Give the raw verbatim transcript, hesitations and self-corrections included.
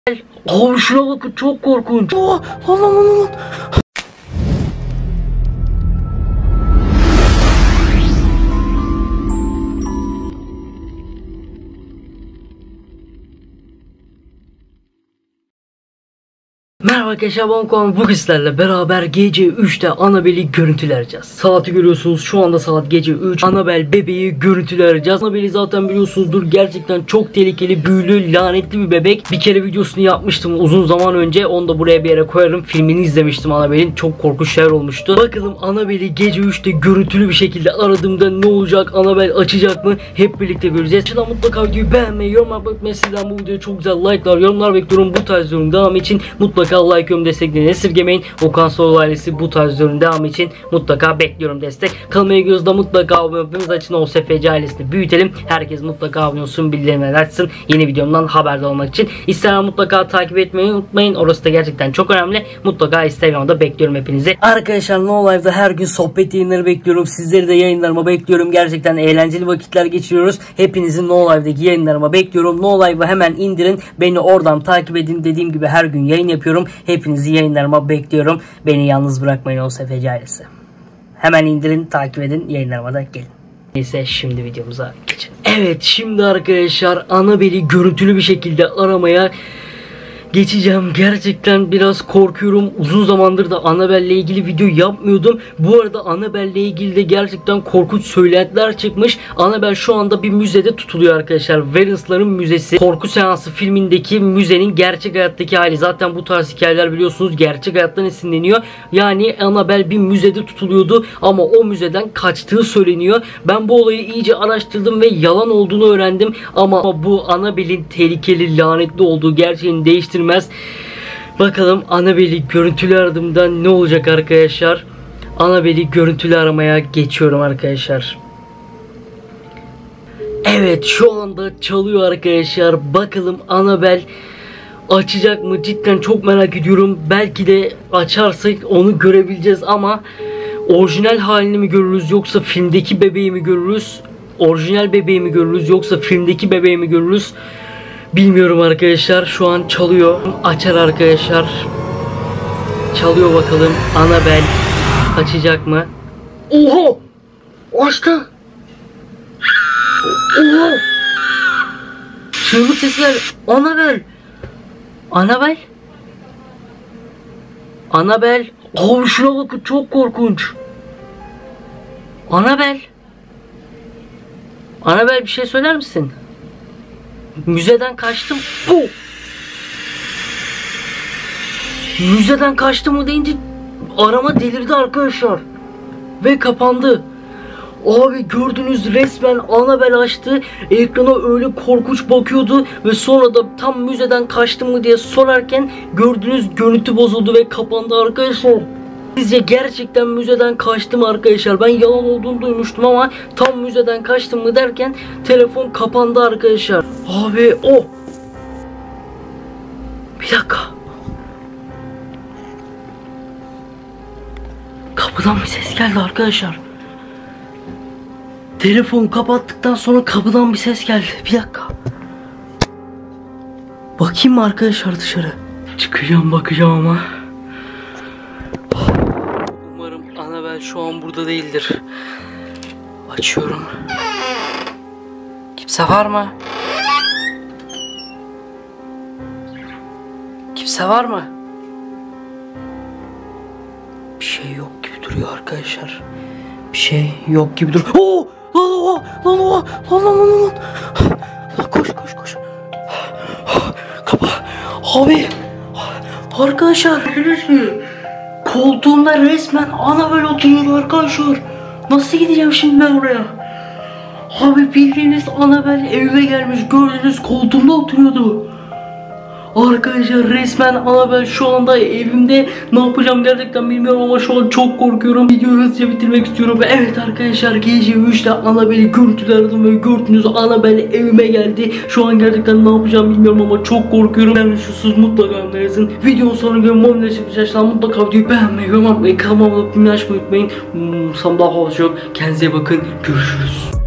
Abi şuna bakın, çok korkunç. Oh, lan lan lan lan. Merhaba arkadaşlar, ben Kaan. Bugün sizlerle beraber gece üçte Annabelle'i görüntülereceğiz. Saati görüyorsunuz, şu anda saat gece üç. Annabelle bebeği görüntülereceğiz. Annabelle'i zaten biliyorsunuzdur, gerçekten çok tehlikeli, büyülü, lanetli bir bebek. Bir kere videosunu yapmıştım uzun zaman önce, onu da buraya bir yere koyarım. Filmini izlemiştim Annabelle'in, çok korkunç şeyler olmuştu. Bakalım Annabelle'i gece üçte görüntülü bir şekilde aradığımda ne olacak, Annabelle açacak mı, hep birlikte göreceğiz. Şimdi mutlaka videoyu beğenmeyi, yorum yapmayı unutmayın. Sizden bu videoya çok güzel like'lar, yorumlar bekliyorum. Bu tarz yorum devam için mutlaka like, yorum, desteklerini esirgemeyin. Okan Soğul ailesi bu tarz yorum devam için mutlaka bekliyorum destek. Kanalıma ilgili mutlaka abone olmanız için O S F C ailesini büyütelim. Herkes mutlaka abone olsun, bildirimleri açsın. Yeni videomdan haberdar olmak için. Instagram mutlaka takip etmeyi unutmayın. Orası da gerçekten çok önemli. Mutlaka Instagram'da bekliyorum hepinizi. Arkadaşlar, No Live'da her gün sohbet yayınları bekliyorum. Sizleri de yayınlarıma bekliyorum. Gerçekten eğlenceli vakitler geçiriyoruz. Hepinizi No Live'daki yayınlarıma bekliyorum. No Live'ı hemen indirin. Beni oradan takip edin. Dediğim gibi her gün yayın yapıyorum. Hepinizi yayınlarıma bekliyorum. Beni yalnız bırakmayın O S F C ailesi. Hemen indirin, takip edin, yayınlarıma da gelin. Neyse, şimdi videomuza geçelim. Evet, şimdi arkadaşlar Annabelle'i görüntülü bir şekilde aramaya geçeceğim. Gerçekten biraz korkuyorum. Uzun zamandır da Annabelle ile ilgili video yapmıyordum. Bu arada Annabelle ile ilgili de gerçekten korkunç söylentiler çıkmış. Annabelle şu anda bir müzede tutuluyor arkadaşlar. Warrens'ların müzesi. Korku Seansı filmindeki müzenin gerçek hayattaki hali. Zaten bu tarz hikayeler biliyorsunuz gerçek hayattan esinleniyor. Yani Annabelle bir müzede tutuluyordu ama o müzeden kaçtığı söyleniyor. Ben bu olayı iyice araştırdım ve yalan olduğunu öğrendim. Ama bu Annabelle'in tehlikeli, lanetli olduğu gerçeğini değiştirmez. Bakalım Annabelle'i görüntülü aradığımda ne olacak arkadaşlar. Annabelle'i görüntülü aramaya geçiyorum arkadaşlar. Evet, şu anda çalıyor arkadaşlar. Bakalım Annabelle açacak mı? Cidden çok merak ediyorum. Belki de açarsak onu görebileceğiz ama orijinal halini mi görürüz yoksa filmdeki bebeği mi görürüz? Orijinal bebeği mi görürüz yoksa filmdeki bebeği mi görürüz? Bilmiyorum arkadaşlar. Şu an çalıyor. Açar arkadaşlar. Çalıyor, bakalım Annabelle açacak mı? Oha! Açtı. Oha! Çığlık sesler. Annabelle. Annabelle. Annabelle. Abi şuna bakın, çok korkunç. Annabelle. Annabelle, bir şey söyler misin? Müzeden kaçtım. Oh! Müzeden kaçtım mı deyince arama delirdi arkadaşlar. Ve kapandı. Abi gördünüz, resmen Annabelle açtı. Ekrana öyle korkunç bakıyordu ve sonra da tam müzeden kaçtım mı diye sorarken gördüğünüz görüntü bozuldu ve kapandı arkadaşlar. Sizce gerçekten müzeden kaçtım arkadaşlar? Ben yalan olduğunu duymuştum ama tam müzeden kaçtım mı derken telefon kapandı arkadaşlar. Abi o. Oh. Bir dakika. Kapıdan bir ses geldi arkadaşlar. Telefon kapattıktan sonra kapıdan bir ses geldi. Bir dakika. Bakayım mı arkadaşlar dışarı? Çıkacağım, bakacağım ama. Umarım Annabelle şu an burada değildir. Açıyorum. Kimse var mı? Kimse var mı? Bir şey yok gibi duruyor arkadaşlar. Bir şey yok gibi duruyor. Oo! Lan o! Lan o! Lan lan lan lan! Koş koş koş. Kapa. Abi! Arkadaşlar! Koltuğumda resmen Annabelle oturuyordu arkadaşlar. Nasıl gideceğim şimdi ben oraya? Abi bildiğiniz Annabelle evime gelmiş, gördüğünüz koltuğumda oturuyordu. Arkadaşlar resmen Annabelle şu anda evimde. Ne yapacağım gerçekten bilmiyorum ama şu an çok korkuyorum. Videoyu hızlıca bitirmek istiyorum. Ve evet arkadaşlar, gece üçte Annabelle'i görüntülü aradım ve gördünüz, Annabelle evime geldi. Şu an gerçekten ne yapacağım bilmiyorum ama çok korkuyorum. Yani şusuz mutlaka yazın. Videonun sonuna göre muamele çıkacaklar. Mutlaka videoyu beğenmeyi, yorum yapmayı, kanalıma abone olmayı unutmayın. Hmm, Samda hava yok. Kendinize bakın. Görüşürüz.